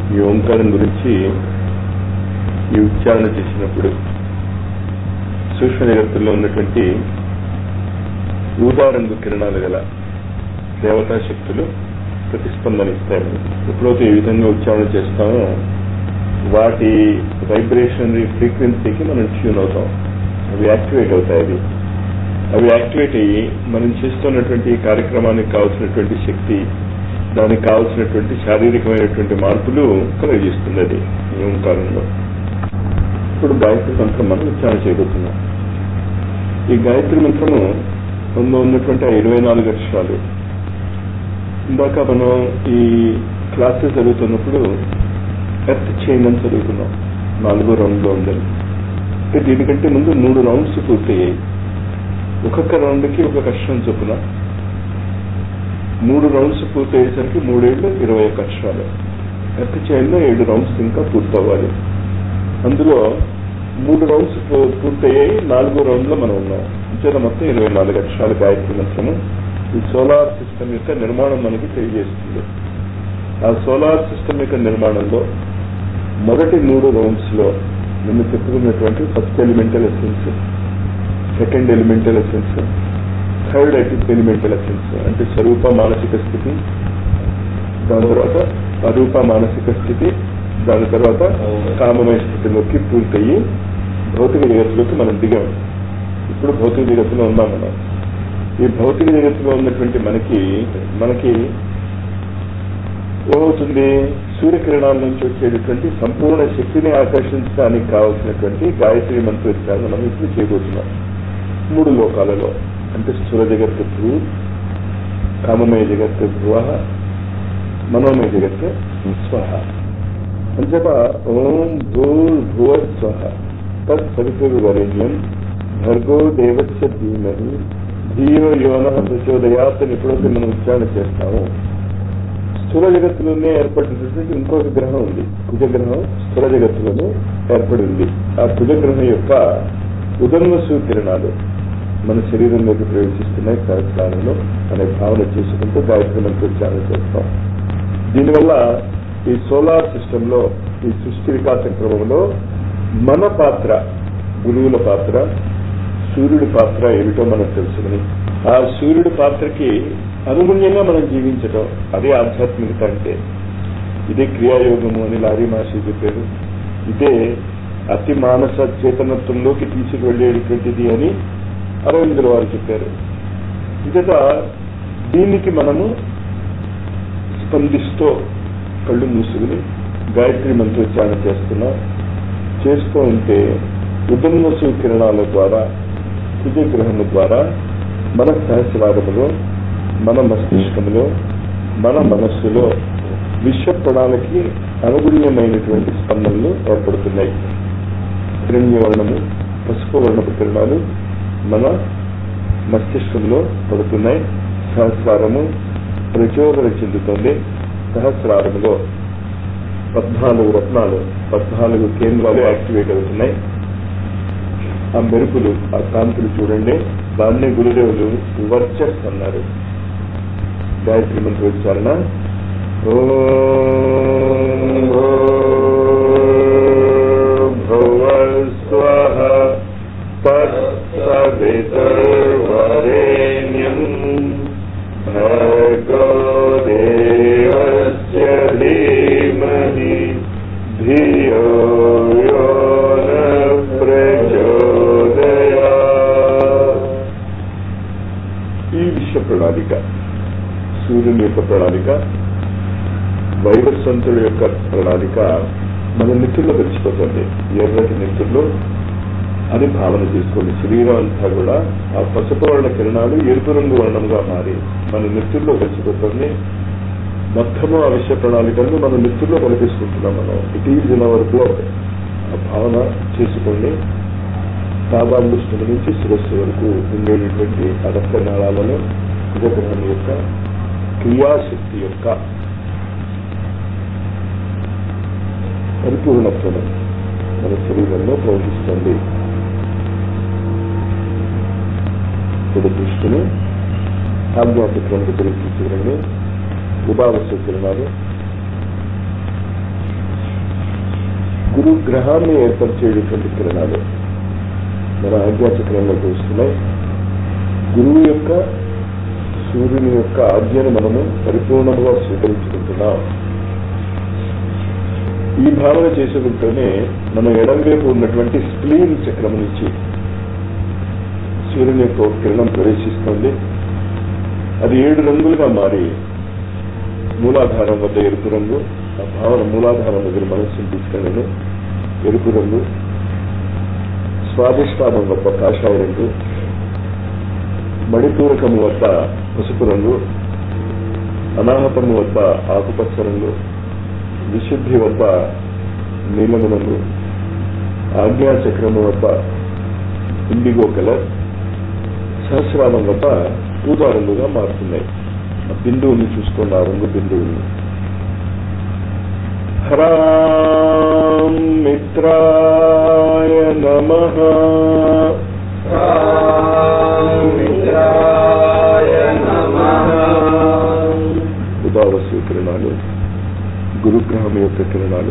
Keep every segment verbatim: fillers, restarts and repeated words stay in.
ఈ ఓంకారం గురించి ఈ ఉచ్చారణ చేసినప్పుడు సూక్ష్మ జగత్తుల్లో ఉన్నటువంటి ఊదారంగు కిరణాలు గల దేవతా శక్తులు ప్రతిస్పందన ఇస్తాయి. ఎప్పుడైతే ఈ విధంగా ఉచ్చారణ చేస్తామో వాటి వైబ్రేషనరీ ఫ్రీక్వెన్సీకి మనం ట్యూన్ అవుతాం. అవి యాక్టివేట్ అవుతాయి. అవి అవి యాక్టివేట్ అయ్యి మనం చేస్తున్నటువంటి కార్యక్రమానికి కావాల్సినటువంటి శక్తి, దానికి కావాల్సినటువంటి శారీరకమైనటువంటి మార్పులు కలిగిస్తుంది అది ఈ ఓంకారంలో. ఇప్పుడు గాయత్రి మంత్రం మనం ఉచ్చారణ చేయబోతున్నాం. ఈ గాయత్రి మంత్రము అందులో ఉన్నటువంటి ఆ ఇరవై నాలుగు అక్షరాలు ఇందాక మనం ఈ క్లాసెస్ చదువుతున్నప్పుడు ఎర్త్ చైన్ అని చదువుకున్నాం. నాలుగో రౌండ్లో ఉందని. దీనికంటే ముందు మూడు రౌండ్స్ పూర్తయ్యాయి. ఒక్కొక్క రౌండ్కి ఒక్కొక్క అక్షరం చొప్పున మూడు రౌండ్స్ పూర్తయ్యేసరికి మూడేళ్లు ఇరవై ఒక్క అక్షరాలు. ఎర్త్ చైన్లో ఏడు రౌండ్స్ ఇంకా పూర్తవ్వాలి. అందులో మూడు రౌండ్స్ పూర్తయ్యాయి. నాలుగో రౌండ్ లో మనం ఉన్నాం. ఇంచేత మొత్తం ఇరవై నాలుగు అక్షరాలు గాయత్రి మంత్రము. ఈ సోలార్ సిస్టమ్ యొక్క నిర్మాణం మనకి తెలియజేస్తుంది. ఆ సోలార్ సిస్టమ్ యొక్క నిర్మాణంలో మొదటి మూడు రౌండ్స్ లో నిన్ను చెప్పుకున్నటువంటి first elemental essence, second elemental essence, third elemental essence అంటే స్వరూప మానసిక స్థితి, దాని తర్వాత అరూప మానసిక స్థితి, దాని తర్వాత కామమయ స్థితిలోకి పూర్తయ్యి భౌతిక జగత్తులోకి మనం దిగాం. ఇప్పుడు భౌతిక జగత్తులో ఉన్నాం మనం. ఈ భౌతిక జగత్తులో ఉన్నటువంటి మనకి మనకి ఏమవుతుంది? సూర్యకిరణాల నుంచి వచ్చేటటువంటి సంపూర్ణ శక్తిని ఆకర్షించడానికి కావాల్సినటువంటి గాయత్రి మంత్రోచ్చారణ మనం ఇప్పుడు చేయబోతున్నాం. మూడు లోకాలలో అంటే స్థూల జగత్తు భూ, కామమయ జగత్తు భువ, మనోమయ జగత్తు స్వహ. అంచేత ఓం భూర్ భువ స్వహ తత్ సవితుర్వరేణ్యం భర్గో దేవస్య ధీమహి ధియో యోనః ప్రచోదయాత్ అని ఎప్పుడైతే మనం ఉచ్చారణ చేస్తాము. స్థూల జగత్తులోనే ఏర్పడినటువంటి ఇంకొక గ్రహం ఉంది. కుజగ్రహం స్థూల జగత్తులోనే ఏర్పడి ఉంది. ఆ కుజగ్రహం యొక్క ఉదన్వసు కిరణాలు మన శరీరంలోకి ప్రవేశిస్తున్నాయి సహస్రాలలో అనే భావన చేసుకుంటూ గాయత్రి మంత్రోచ్చారణ చేస్తాం. దీనివల్ల ఈ సోలార్ సిస్టమ్ లో, ఈ సృష్టి వికాస క్రమంలో మన పాత్ర, గురువుల పాత్ర, సూర్యుడి పాత్ర ఏమిటో మనం తెలుసుకుని ఆ సూర్యుడి పాత్రకి అనుగుణ్యంగా మనం జీవించటం, అదే ఆధ్యాత్మికత అంటే. ఇదే క్రియాయోగము అని లారీ మహర్షి చెప్పారు. ఇదే అతి మానస చేతనత్వంలోకి తీసుకువెళ్ళేటటువంటిది అని అరవిందుల వారు చెప్పారు. ఇదట దీనికి మనము స్పందిస్తూ కళ్ళు మూసుకుని గాయత్రి మంత్రోచ్చారణ చేస్తున్నాం. చేస్తూ ఉంటే ఉదన్వసు కిరణాల ద్వారా, కుజగ్రహము ద్వారా మన సహస్రారములో, మన మస్తిష్కములో, మన మనస్సులో విశ్వ ప్రణాళికి అనుగుణ్యమైనటువంటి స్పందనలు ఏర్పడుతున్నాయి. హిరణ్యవర్ణము, పసుపు వర్ణపు కిరణాలు మన మస్తిష్కంలో పడుతున్నాయి. సహస్రారము ప్రచోదన చెందుతుంది. సహస్రారములో పద్నాలుగు రత్నాలు, పద్నాలుగు కేంద్రాలు యాక్టివేట్ అవుతున్నాయి. ఆ మెరుపులు, ఆ కాంతులు చూడండి. దాన్నే గురుదేవులు వర్చస్ అన్నారు. గాయత్రి మంత్రోచ్చారణ ఓం భువః స్వః తత్సవితుర్వరేణ్యం భర్గో దేవస్య ధీమహి ధియో యోనః ప్రచోదయాత్. ఈ విశ్వ ప్రణాళిక, సూర్యుని యొక్క ప్రణాళిక, వైవస్వంతుడి యొక్క ప్రణాళిక మన నెత్తుల్లో కలిసిపోతుంది. ఎర్రటి నెత్తుల్లో అని భావన చేసుకోండి. శరీరం అంతా కూడా ఆ పసుపు వర్ణ కిరణాలు ఎరుపు రంగు వర్ణంగా మారి మన నెత్తుల్లో కలిసిపోతుంది. మొత్తము ఆ విశ్వ ప్రణాళికలను మన నెత్తుల్లో కల్పిస్తుంటున్నాం మనం. It is in our blood. ఆ భావన చేసుకోండి. పాదాభుష్ఠుల నుంచి శిరస్సు వరకు ఉండేటటువంటి ఆ రక్త నాళాలలో కుజగ్రహం యొక్క క్రియాశక్తి యొక్క పరిపూర్ణత్వం మన శరీరంలో ప్రవహిస్తుంది. ఇప్పుడు దృష్టిని ఆధ్యాత్మిక గురించి చూడండి. ఉపావస్థ కిరణాలు గురు గ్రహాన్ని ఏర్పరిచేటటువంటి కిరణాలు మన ఆజ్ఞాచక్రంలోకి వస్తున్నాయి. గురువు యొక్క సూర్యుని యొక్క ఆజ్ఞను మనము పరిపూర్ణంగా స్వీకరించుకుంటున్నాం. ఈ భావన చేసుకుంటూనే మనం ఎడంవైపు ఉన్నటువంటి స్ప్లీన్ చక్రం నుంచి సూర్యుని యొక్క కిరణం ప్రవేశిస్తుంది. అది ఏడు రంగులుగా మారి మూలాధారం వద్ద ఎరుపు రంగు, ఆ భావన మూలాధారం దగ్గర మనస్సును తీసుకెళ్ళను ఎరుపు రంగు, స్వాదిష్టానం వద్ద కాషాయ రంగు, మణిపూరకము వద్ద పసుపు రంగు, అనాహతము వద్ద ఆకుపచ్చ రంగు, విశుద్ధి వద్ద నీలము రంగు, ఆజ్ఞాచక్రము వద్ద ఇండిగో కలర్, సహస్రానం వద్ద ఊదా రంగుగా మారుతున్నాయి. ఆ బిందువుని చూసుకోండి, ఆ రంగు బిందువుని. హ్రాం మిత్రాయ నమః. ఉదావసు కిరణాలు, గురుగ్రహం యొక్క కిరణాలు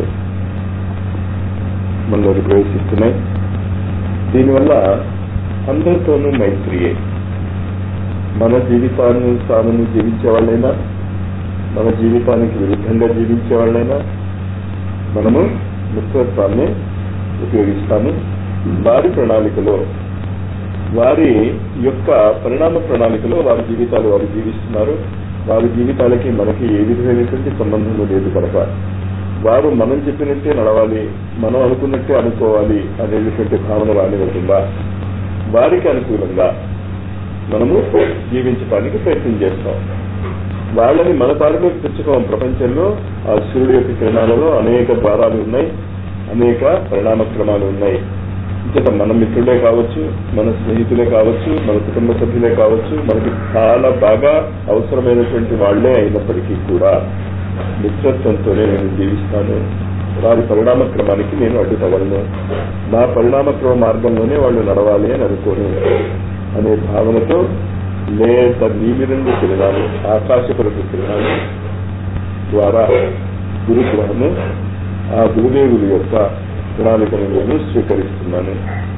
మనలోకి ప్రవేశిస్తున్నాయి. దీనివల్ల అందరితోనూ మైత్రియే. మన జీవితాన్ని తాను జీవించే వాళ్ళైనా, మన జీవితానికి విరుద్ధంగా జీవించే వాళ్ళైనా మనము మిత్రత్వాన్ని ఉపయోగిస్తాము. వారి ప్రణాళికలో, వారి యొక్క పరిణామ ప్రణాళికలో వారి జీవితాలు వారు జీవిస్తున్నారు. వారి జీవితాలకి మనకి ఏ విధమైనటువంటి సంబంధం లేదు కనుక వారు మనం చెప్పినట్టే నడవాలి, మనం అనుకున్నట్టే అనుకోవాలి అనేటువంటి భావన రానివ్వకుండా వారికి అనుకూలంగా మనము జీవించడానికి ప్రయత్నం చేస్తాం. వాళ్ళని మన దారిలోకి తెచ్చుకోం. ప్రపంచంలో ఆ సూర్యుడి యొక్క కిరణాలలో అనేక ద్వారాలు ఉన్నాయి, అనేక పరిణామ క్రమాలు ఉన్నాయి. ఇంత మన మిత్రులే కావచ్చు, మన స్నేహితులే కావచ్చు, మన కుటుంబ సభ్యులే కావచ్చు, మనకి చాలా బాగా అవసరమైనటువంటి వాళ్లే అయినప్పటికీ కూడా మిత్రత్వంతోనే నేను జీవిస్తాను. వారి పరిణామ క్రమానికి నేను అడ్డు తగలను. నా పరిణామ క్రమ మార్గంలోనే వాళ్ళు నడవాలి అని అనుకోను అనే భావనతో లేత నీలిరంగు కిరణాలు, ఆకాశపురపు కిరణాలు ద్వారా గురుగ్రహము ఆ గురుదేవుల యొక్క ప్రణాళికను నేను స్వీకరిస్తున్నాను.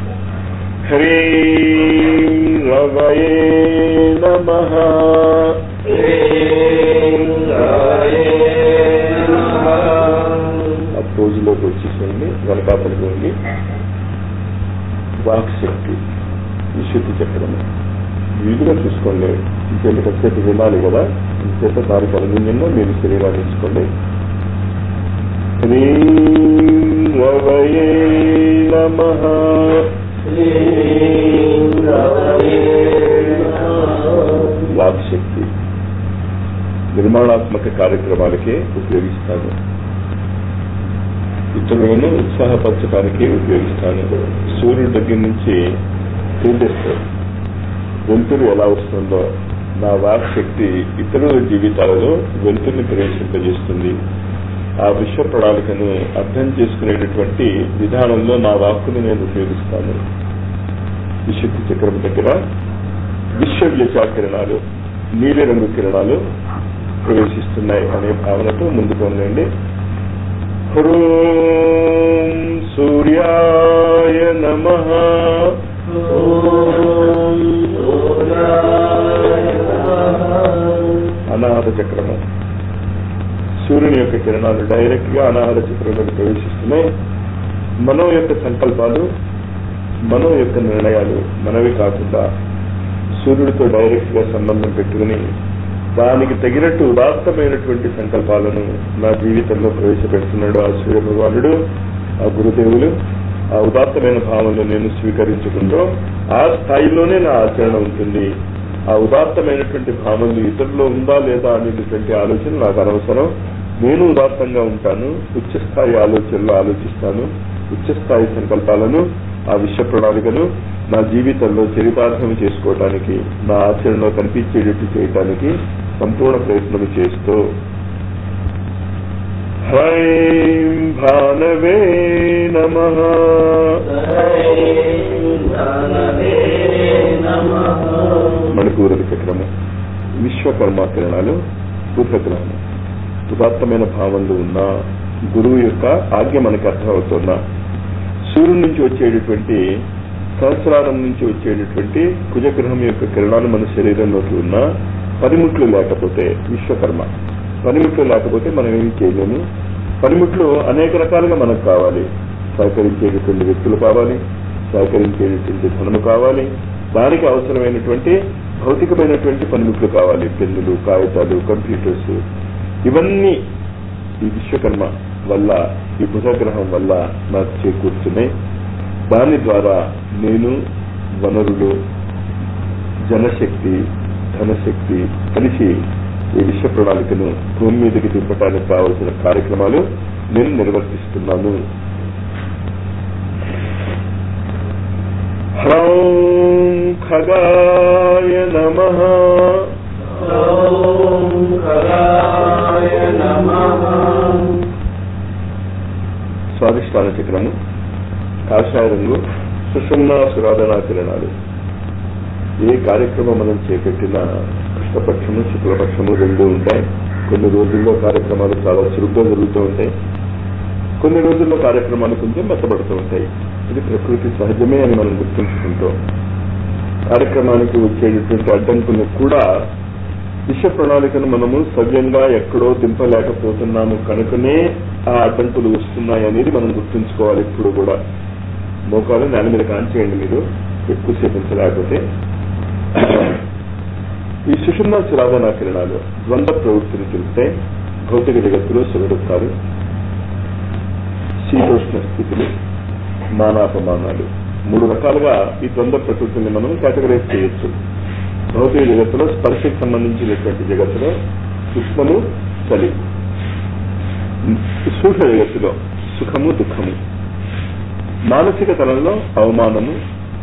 హ్రీం రవయే నమః. ఆ పోజులోకి వచ్చేసండి, వెనకాతలకు ఉండి వాక్ శక్తి, విశుద్ధి చక్రము వీలుగా చూసుకోండి. ఇంకేంటి కాసేపు వినాలి కదా, ఇంకేత దానికి అనుగుణంగా మీరు శరీరాన్ని తీసుకోండి. హ్రీం రవయే నమః. వాక్ శక్తి నిర్మాణాత్మక కార్యక్రమాలకే ఉపయోగిస్తాను. ఇతరులను ఉత్సాహపరచడానికి ఉపయోగిస్తాను. సూర్యుడి దగ్గర నుంచి తేజస్సు వెలుతురు ఎలా వస్తుందో నా వాక్ శక్తి ఇతరుల జీవితాలలో వెలుతురుని ప్రవేశింపజేస్తుంది. ఆ విశ్వ ప్రణాళికను అర్థం చేసుకునేటటువంటి విధానంలో నా వాక్కును నేను ఉపయోగిస్తాను. విశుద్ధి చక్రం దగ్గర విశ్వ వ్యచా కిరణాలు, నీలిరంగు కిరణాలు ప్రవేశిస్తున్నాయి అనే భావనతో ముందుకు ఉండండి. హ్రీం సూర్యాయ నమః. అనాహత చక్రము, సూర్యుని యొక్క కిరణాలు డైరెక్ట్ గా అనాహత చక్రంలోకి ప్రవేశిస్తున్నాయి. మనో యొక్క సంకల్పాలు, మనో యొక్క నిర్ణయాలు మనవి కాకుండా సూర్యుడితో డైరెక్ట్ గా సంబంధం పెట్టుకుని దానికి తగినట్టు ఉదాత్తమైనటువంటి సంకల్పాలను నా జీవితంలో ప్రవేశపెడుతున్నాడు ఆ సూర్య భగవానుడు, ఆ గురుదేవులు. ఆ ఉదాత్తమైన భావనలు నేను స్వీకరించుకుంటూ ఆ స్థాయిలోనే నా ఆచరణ ఉంటుంది. ఆ ఉదాత్తమైనటువంటి భావనలు ఇతరుల్లో ఉందా లేదా అనేటువంటి ఆలోచన నాకు అనవసరం. నేను ఉదాత్తంగా ఉంటాను, ఉచ్చస్థాయి ఆలోచనలు ఆలోచిస్తాను. ఉచ్చస్థాయి సంకల్పాలను, ఆ విశ్వ ప్రణాళికను నా జీవితంలో చరితార్థం చేసుకోవటానికి, నా ఆచరణలో కనిపించేటట్టు చేయటానికి సంపూర్ణ ప్రయత్నం చేస్తూ హ్రైం భానవే నమః. మణిపూరక చక్రము, విశ్వకర్మ కిరణాలు, సూర్యగ్రహము. ఉదాత్తమైన భావనలు ఉన్నా గురువు యొక్క ఆజ్ఞ మనకు అర్థమవుతున్నా. సూర్యుడి నుంచి వచ్చేటటువంటి సహస్రారం నుంచి వచ్చేటటువంటి కుజగ్రహం యొక్క కిరణాలు మన శరీరంలోకి ఉన్న పనిముట్లు లేకపోతే, విశ్వకర్మ పనిముట్లు లేకపోతే మనం ఏమి చేయలేము. పనిముట్లు అనేక రకాలుగా మనకు కావాలి. సహకరించేటటువంటి వ్యక్తులు కావాలి, సహకరించేటటువంటి ధనము కావాలి, దానికి అవసరమైనటువంటి భౌతికమైనటువంటి పనిముట్లు కావాలి. పెన్నులు, కాగితాలు, కంప్యూటర్స్, ఇవన్నీ ఈ విశ్వకర్మ వల్ల, ఈ బుధగ్రహం వల్ల నాకు చేకూర్చున్నాయి. దాని ద్వారా నేను వనరులు, జనశక్తి, ధనశక్తి కలిసి ఈ విశ్వ ప్రణాళికను భూమి మీదకి దింపడానికి కావలసిన కార్యక్రమాలు నేను నిర్వర్తిస్తున్నాను. హ్రౌం ఖగాయ నమః. స్వాదిష్టాన చక్రము, కాషాయ రంగు, సుషుమ్నా సురాధనా కిరణాలు. ఏ కార్యక్రమం మనం చేపట్టినా కృష్ణపక్షము, శుక్లపక్షము రెండు ఉంటాయి. కొన్ని రోజుల్లో కార్యక్రమాలు చాలా చురుగ్గా జరుగుతూ ఉంటాయి, కొన్ని రోజుల్లో కార్యక్రమాలు కొంచెం మెత్తబడుతూ ఉంటాయి. ఇది ప్రకృతి సహజమే అని మనం గుర్తుంచుకుంటాం. కార్యక్రమానికి వచ్చేటటువంటి అడ్డంకులు కూడా విశ్వ ప్రణాళికను మనము సవ్యంగా ఎక్కడో దింపలేకపోతున్నాము కనుకనే ఆ అడ్డంకులు వస్తున్నాయి అనేది మనం గుర్తుంచుకోవాలి. ఇప్పుడు కూడా మోకాలు నేల మీద కాంచేయండి మీరు ఎక్కువసేపు ఉంచలేకపోతే. ఈ సుషుమ్నా సురాధనా కిరణాలు ద్వంద్వ ప్రవృత్తిని తెలుస్తాయి. భౌతిక జగత్తులో సురడుస్తారు, శీతోష్ణ స్థితులు, మానాపమానాలు, మూడు రకాలుగా ఈ ద్వంద్వ ప్రకృతిని మనం కేటగరైజ్ చేయొచ్చు. భౌతిక జగత్తులో స్పర్శకు సంబంధించినటువంటి జగత్తులో ఉష్ణము, చలి. సూక్ష్మ జగత్తులో సుఖము, దుఃఖము. మానసిక తలంలో అవమానము,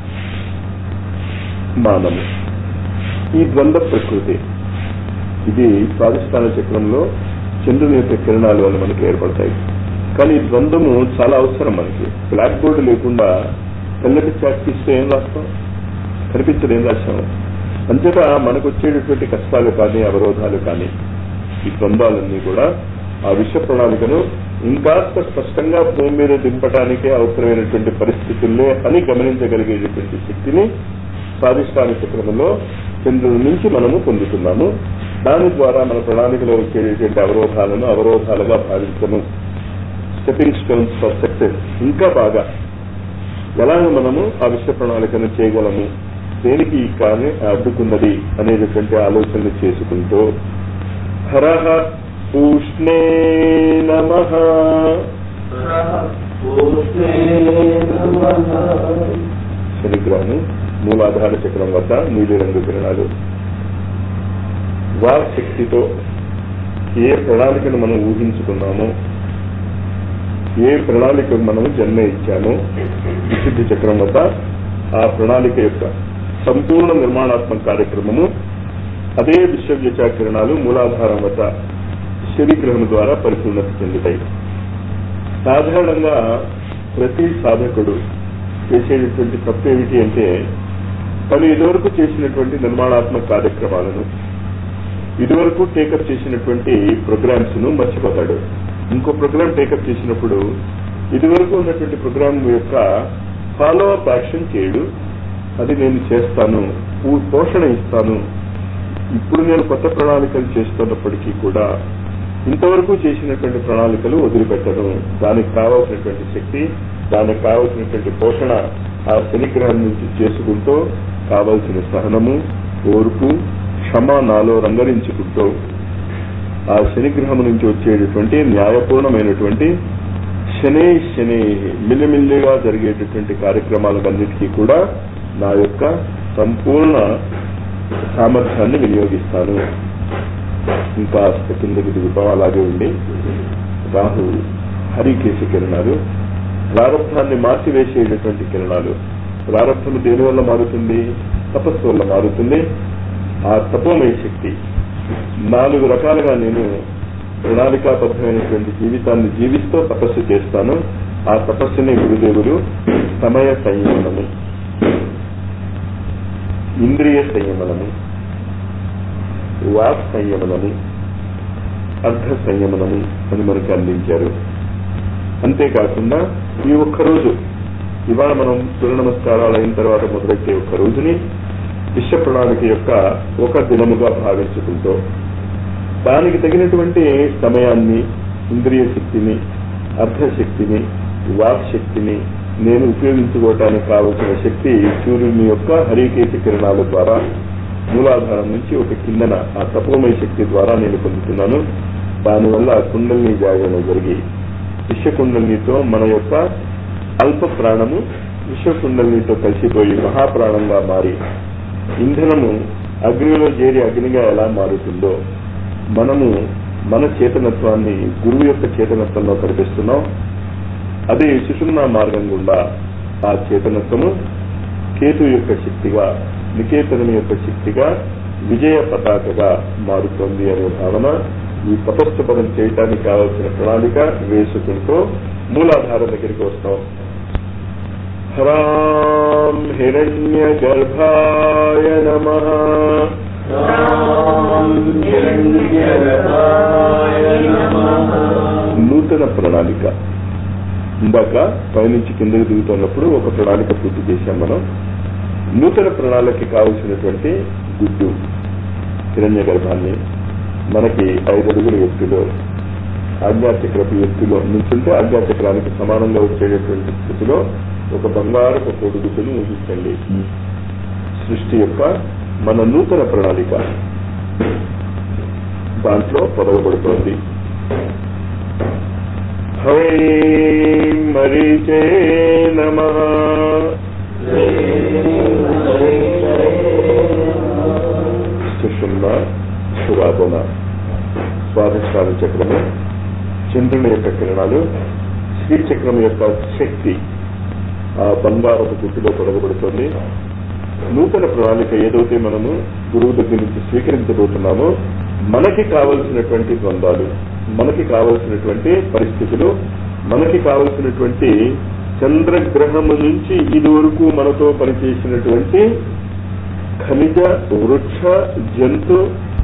మానము. ఈ ద్వంద్వ ప్రకృతి ఇది స్వాదిష్టాన చక్రంలో చంద్రుని యొక్క కిరణాల వల్ల మనకి ఏర్పడతాయి. కానీ ఈ ద్వంద్వము చాలా అవసరం మనకి. బ్లాక్ బోర్డు లేకుండా తెల్లటి చాక్ తీస్తే ఏం రాస్తాం? కనిపించదు, ఏం రాస్తాము. అంతేగా మనకు వచ్చేటటువంటి కష్టాలు కానీ, అవరోధాలు కానీ, ఈ ద్వంద్వాలన్నీ కూడా ఆ విశ్వ ప్రణాళికను ఇంకాస్త స్పష్టంగా భూమి మీద దింపడానికే అవసరమైనటువంటి పరిస్థితుల్లే అని గమనించగలిగేటటువంటి శక్తిని స్వాదిష్టాన చక్రంలో చంద్రుడి నుంచి మనము పొందుతున్నాము. దాని ద్వారా మన ప్రణాళికలో వచ్చేటటువంటి అవరోధాలను అవరోధాలుగా భావించము. Stepping stones for success. ఇంకా బాగా ఎలాగ మనము ఆ విశ్వ ప్రణాళికను చేయగలము, దేనికి కానీ అడ్డుకున్నది అనేటటువంటి ఆలోచనలు చేసుకుంటూ హరహ ఉష్ణే నమః. శనిగ్రహము మూలాధార చక్రం వద్ద నీలిరంగు కిరణాలు. వాక్ శక్తితో ఏ ప్రణాళికను మనం ఊహించుకున్నామో, ఏ ప్రణాళికకు మనము జన్మ ఇచ్చామో విశుద్ధి చక్రం వద్ద ఆ ప్రణాళిక యొక్క సంపూర్ణ నిర్మాణాత్మక కార్యక్రమము అదే విశ్వవ్యచా కిరణాలు మూలాధారం వద్ద శనిగ్రహం ద్వారా పరిపూర్ణత చెందుతాయి. సాధారణంగా ప్రతి సాధకుడు చేసేటటువంటి తప్పు ఏమిటి అంటే, తను ఇదివరకు చేసినటువంటి నిర్మాణాత్మక కార్యక్రమాలను, ఇదివరకు టేకప్ చేసినటువంటి ప్రోగ్రామ్స్ ను మర్చిపోతాడు. ఇంకో ప్రోగ్రామ్ టేకప్ చేసినప్పుడు ఇదివరకు ఉన్నటువంటి ప్రోగ్రామ్ యొక్క ఫాలో అప్ యాక్షన్ చేయడు. అది నేను చేస్తాను, పోషణ ఇస్తాను, ఇప్పుడు నేను కొత్త ప్రణాళికలు చేస్తున్నప్పటికీ కూడా ఇంతవరకు చేసినటువంటి ప్రణాళికలు వదిలిపెట్టను. దానికి కావాల్సినటువంటి శక్తి, దానికి కావాల్సినటువంటి పోషణ ఆ శనిగ్రహం నుంచి చేసుకుంటూ, కావలసిన సహనము, ఓర్పు, క్షమ నాలో రంగరించుకుంటూ ఆ శనిగ్రహం నుంచి వచ్చేటటువంటి న్యాయపూర్ణమైనటువంటి శనే శని మిల్లిమిల్లిగా జరిగేటటువంటి కార్యక్రమాలన్నిటికీ కూడా నా యొక్క సంపూర్ణ సామర్థ్యాన్ని వినియోగిస్తాను. ఇంకా కిందకి దిగుతాం. అలాగే ఉండి రాహు హరికేశ కిరణాలు, ప్రారంభాన్ని మార్చివేసేటటువంటి కిరణాలు. ప్రారంభం దేని వల్ల మారుతుంది? తపస్సు వల్ల మారుతుంది. ఆ తపోమయ శక్తి నాలుగు రకాలుగా నేను ప్రణాళికాబద్ధమైనటువంటి జీవితాన్ని జీవిస్తూ తపస్సు చేస్తాను. ఆ తపస్సుని గురుదేవుడు సమయ సంయమనము, ఇంద్రియ సంయమనము, వాక్ సంయమనము, అర్ధ సంయమనము అని మనకు అందించారు. అంతేకాకుండా ఈ ఒక్కరోజు ఇవాళ మనం సూర్య నమస్కారాలు అయిన తర్వాత మొదలెట్టే ఒక్క రోజుని విశ్వ ప్రణాళిక యొక్క ఒక దినముగా భావించుకుంటూ దానికి తగినటువంటి సమయాన్ని, ఇంద్రియ శక్తిని, అర్థశక్తిని, వాక్ శక్తిని నేను ఉపయోగించుకోవటానికి కావలసిన శక్తి సూర్యుని యొక్క హరికేశ కిరణాల ద్వారా మూలాధారం నుంచి ఒక కిందన ఆ తపోమయ శక్తి ద్వారా నేను పొందుతున్నాను. దానివల్ల కుండలిని జాగరణ జరిగి విశ్వకుండలినితో మన యొక్క అల్ప ప్రాణము విశ్వకుండలినితో కలిసిపోయి మహాప్రాణంగా మారి ఇంధనము అగ్నిలో చేరి అగ్నిగా ఎలా మారుతుందో మనము మన చేతనత్వాన్ని గురువు యొక్క చేతనత్వంలో కనిపిస్తున్నాం. అదే సుషుమ్నా మార్గం గుండా ఆ చేతనత్వము కేతు యొక్క శక్తిగా, నికేతనం యొక్క శక్తిగా విజయ పతాకగా మారుతోంది అనే భావన ఈ తపస్సు పదం చేయటానికి కావాల్సిన ప్రణాళిక వేసుకుంటూ మూలాధార దగ్గరికి వస్తాం. హ్రాం హిరణ్య గర్భాయ నమః. నూతన ప్రణాళిక. ఇందాక పైనుంచి కిందకి దిగుతున్నప్పుడు ఒక ప్రణాళిక పూర్తి చేశాం మనం. నూతన ప్రణాళికకి కావలసినటువంటి గుడ్డు హిరణ్య గర్భాన్ని మనకి ఐదు అడుగుల ఎత్తులో ఆజ్ఞాచక్రపు ఎత్తులో నుంచుంటే ఆజ్ఞాచక్రానికి సమానంగా వచ్చేటటువంటి స్థితిలో ఒక బంగారపు కొడుగుతుని ఊహించండి. సృష్టి యొక్క మన నూతన ప్రణాళిక దాంట్లో పొదగబడుతోంది. హైం మరీచే నమః. సుషుమ్న, సురాధన, స్వాధిష్టాన చక్రము, చంద్రుని యొక్క కిరణాలు, శ్రీచక్రం యొక్క శక్తి ఆ బంగారపు గుట్టులో పొడగబడుతోంది. నూతన ప్రణాళిక ఏదైతే మనము గురువు దగ్గర నుంచి స్వీకరించబోతున్నామో మనకి కావలసినటువంటి ద్వంద్వాలు, మనకి కావలసినటువంటి పరిస్థితులు, మనకి కావలసినటువంటి చంద్రగ్రహము నుంచి ఇది వరకు మనతో పనిచేసినటువంటి ఖనిజ, వృక్ష, జంతు,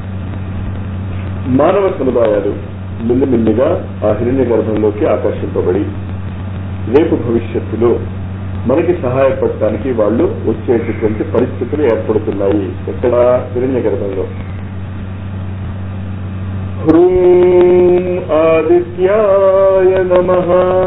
మానవ సముదాయాలు మెల్లిమెల్లిగా ఆ హిరణ్య గర్భంలోకి ఆకర్షింపబడి రేపు భవిష్యత్తులో మనకి సహాయపడటానికి వాళ్ళు వచ్చేటటువంటి పరిస్థితులు ఏర్పడుతున్నాయి. ఎక్కడ? హిరణ్య గర్భంలో. హ్రూం ఆదిత్యాయ నమః.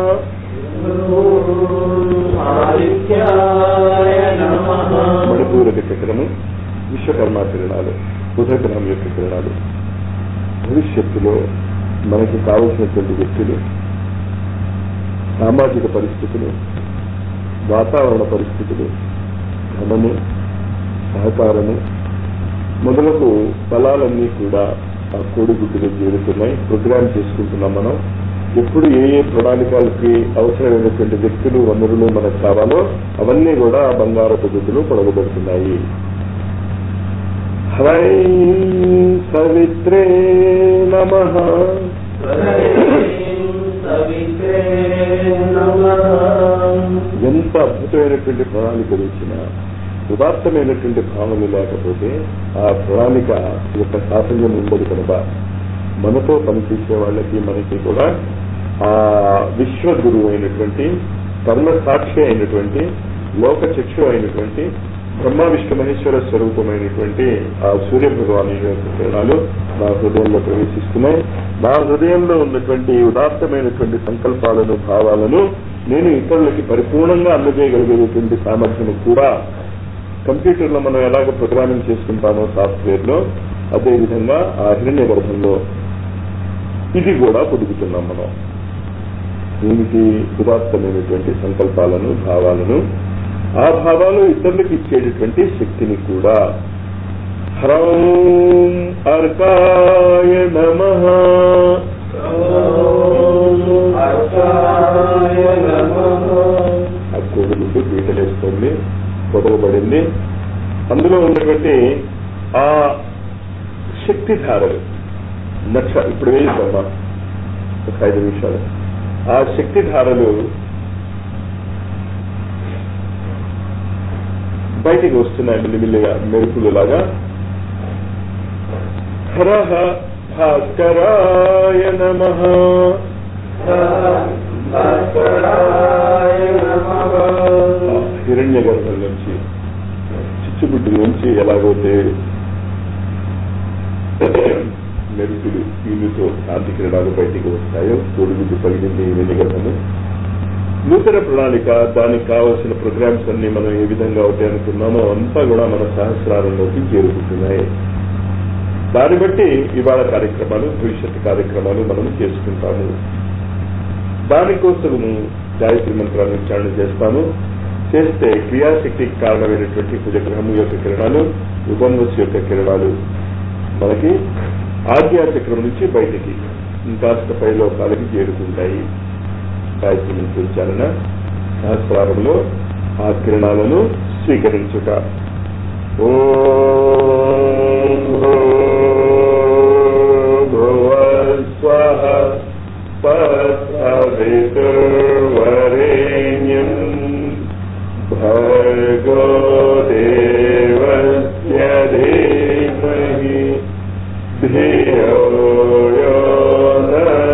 మణిపూరక చక్రము, విశ్వకర్మ కిరణాలు, బుధగ్రహం యొక్క కిరణాలు. భవిష్యత్తులో మనకి కావలసినటువంటి వ్యక్తులు, సామాజిక పరిస్థితులు, వాతావరణ పరిస్థితులు, ధనము, సహకారము మొదలగు ఫలాలన్నీ కూడా ఆ కోడిగుడ్డులో చేరుతున్నాయి. ప్రోగ్రామ్ చేసుకుంటున్నాం మనం. ఎప్పుడు ఏ ఏ ప్రణాళికలకి అవసరమైనటువంటి వ్యక్తులు, వనరులు మనకు కావాలో అవన్నీ కూడా ఆ బంగారపు గుడ్డులో పొడగబడుతున్నాయి. హ్రైం సవిత్రే నమః. ఎంత అద్భుతమైనటువంటి ప్రణాళిక వచ్చినా ఉదాత్తమైనటువంటి భావనలు లేకపోతే ఆ ప్రణాళిక యొక్క సాఫల్యం ఉండదు కనుక మనతో పనిచేసే వాళ్ళకి మనకి కూడా ఆ విశ్వగురువు అయినటువంటి, కర్మ సాక్షి అయినటువంటి, లోక చక్షు అయినటువంటి, బ్రహ్మ విష్ణు మహేశ్వర స్వరూపమైనటువంటి ఆ సూర్య భగవాన్ యొక్క కిరణాలు నా హృదయంలో ప్రవేశిస్తున్నాయి. నా హృదయంలో ఉన్నటువంటి ఉదాత్తమైనటువంటి సంకల్పాలను, భావాలను నేను ఇతరులకి పరిపూర్ణంగా అందజేయగలిగేటువంటి సామర్థ్యం కూడా కంప్యూటర్లో మనం ఎలాగ ప్రోగ్రామింగ్ చేసుకుంటామో సాఫ్ట్వేర్ లో, అదేవిధంగా ఆ హిరణ్య గర్భంలో ఇది కూడా పొదుగుతున్నాం మనం. దీనికి ఉదాత్తమైనటువంటి సంకల్పాలను, భావాలను, ఆ భావాలు ఇతరులకు ఇచ్చేటటువంటి శక్తిని కూడా. హ్రౌం అర్కాయ నమః. ఆ కోడిగుడ్డు పీటలేస్తుంది, పొదగబడింది. అందులో ఉన్నటువంటి ఆ శక్తిధారలు లక్ష ఇప్పుడు వేయిస్తామా ఒక ఐదు నిమిషాలు. ఆ శక్తిధారలు బయటికి వస్తున్నాయి మెల్లిమెల్లిగా, మెరుపులు లాగా. హరహ భాస్కరాయ నమః. చిచ్చుబుడ్డులోంచి ఎలాగైతే మెరుపులు పీలుతో కాంతి కిరణాలు బయటికి వస్తాయో, కోడిగుడ్డు పగిలింది వెలిగటము. నూతన ప్రణాళిక, దానికి కావలసిన ప్రోగ్రామ్స్ అన్ని మనం ఏ విధంగా అవుతాయి అనుకున్నామో అంతా కూడా మన సహస్రారంలోకి చేరుకుంటున్నాయి. దాన్ని బట్టి ఇవాళ కార్యక్రమాలు, భవిష్యత్తు కార్యక్రమాలు మనం చేసుకుంటాము. దానికోసము గాయత్రి మంత్రాన్ని ఉచ్చారణ చేస్తాము. చేస్తే క్రియాశక్తికి కారణమైనటువంటి కుజగ్రహము యొక్క కిరణాలు, యుగన్వస్ యొక్క కిరణాలు మనకి ఆజ్ఞాచక్రం నుంచి బయటికి ఇంకాస్త పై లోకాలకి చేరుకుంటాయి. గాయత్రి మంత్ర ఉచ్చారణ సహస్రారంలో ఆ కిరణాలను స్వీకరించుట. ఓం భువస్వః తత్సవితుర్వరేణ్యం భర్గో దేవస్య ధీమహి ధియో యో న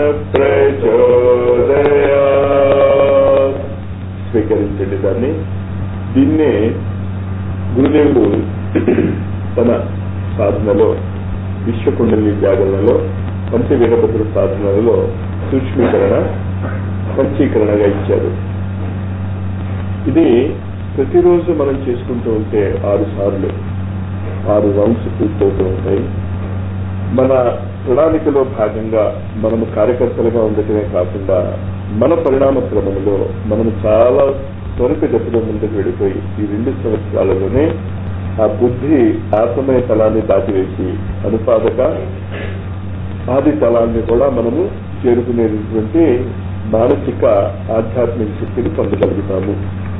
ప్రచోదయాత్. స్వీకరించండి దాన్ని. దీన్నే గురుదేవుడు తన సాధనలో, విశ్వకుండలి జాగరణలో, పంచవీరభద్ర సాధనలలో సూక్ష్మీకరణ, పంచీకరణగా ఇచ్చారు. ఇది ప్రతిరోజు మనం చేసుకుంటూ ఉంటే ఆరు సార్లు ఆరు రౌండ్స్ పూర్తవుతూ ఉంటాయి. మన ప్రణాళికలో భాగంగా మనము కార్యకర్తలుగా ఉండటమే కాకుండా మన పరిణామ క్రమంలో మనము చాలా త్వరితగతిలో ముందుకు వెళ్ళిపోయి ఈ రెండు సంవత్సరాలలోనే ఆ బుద్ధి ఆత్మమయ తలాన్ని దాటివేసి అనుపాదక ఆది తలాన్ని కూడా మనము చేరుకునేటువంటి మానసిక ఆధ్యాత్మిక శక్తిని పొందగలుగుతాము.